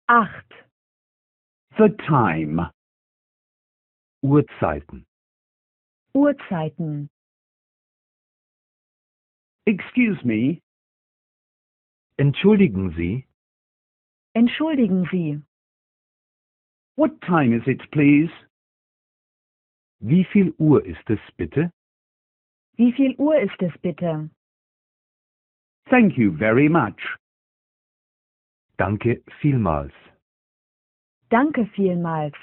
8. The time. Uhrzeiten. Uhrzeiten. Excuse me. Entschuldigen Sie, Entschuldigen Sie. What time is it, please? wie viel Uhr ist es bitte? Wie viel Uhr ist es bitte? Thank you very much. Danke vielmals. Danke vielmals.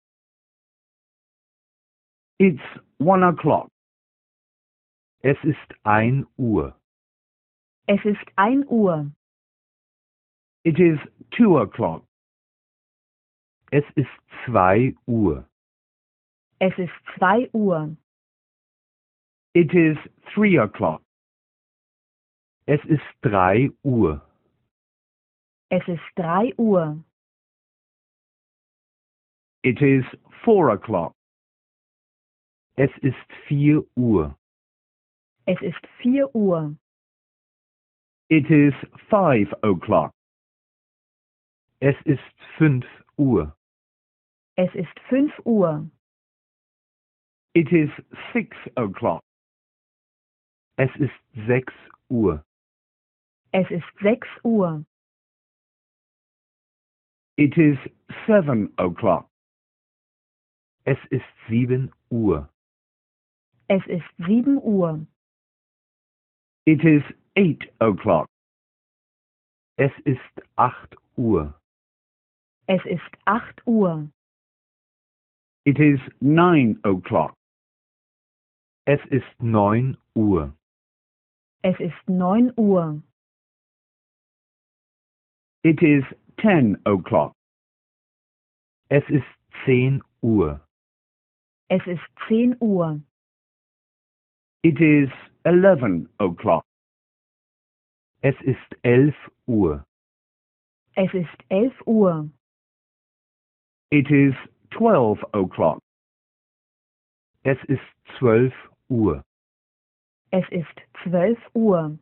It's 1 o'clock. Es ist 1 Uhr. Es ist 1 Uhr. It is 2 o'clock. Es ist 2 Uhr. Es ist 2 Uhr. It is 3 o'clock. Es ist 3 Uhr. Es ist 3 Uhr. It is 4 o'clock. Es ist 4 Uhr. Es ist 4 Uhr. It is 5 o'clock. Es ist 5 Uhr. Es ist 5 Uhr. It is 6 o'clock. Es ist 6 Uhr. Es ist 6 Uhr. It is 7 o'clock. Es ist 7 Uhr. Es ist 7 Uhr. It is 8 o'clock. Es ist 8 Uhr. Es ist 8 Uhr. It is 9 o'clock. Es ist 9 Uhr. Es ist 9 Uhr. It is 10 o'clock. Es ist 10 Uhr. Es ist 10 Uhr. It is 11 o'clock. Es ist 11 Uhr. Es ist 11 Uhr. It is 12 o'clock. Es ist 12 Uhr. Es ist 12 Uhr.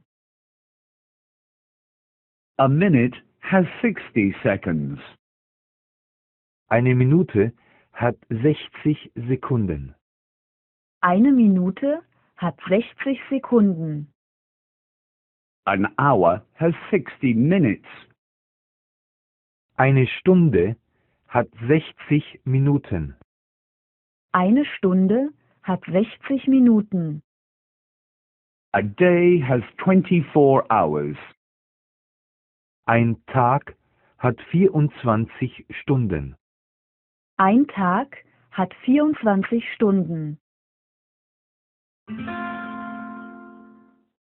A minute has 60 seconds. Eine Minute hat 60 Sekunden. Eine Minute hat 60 Sekunden. An hour has 60 minutes. Eine Stunde hat 60 Minuten. Eine Stunde hat 60 Minuten. A day has 24 hours. Ein Tag hat 24 Stunden. Ein Tag hat 24 Stunden.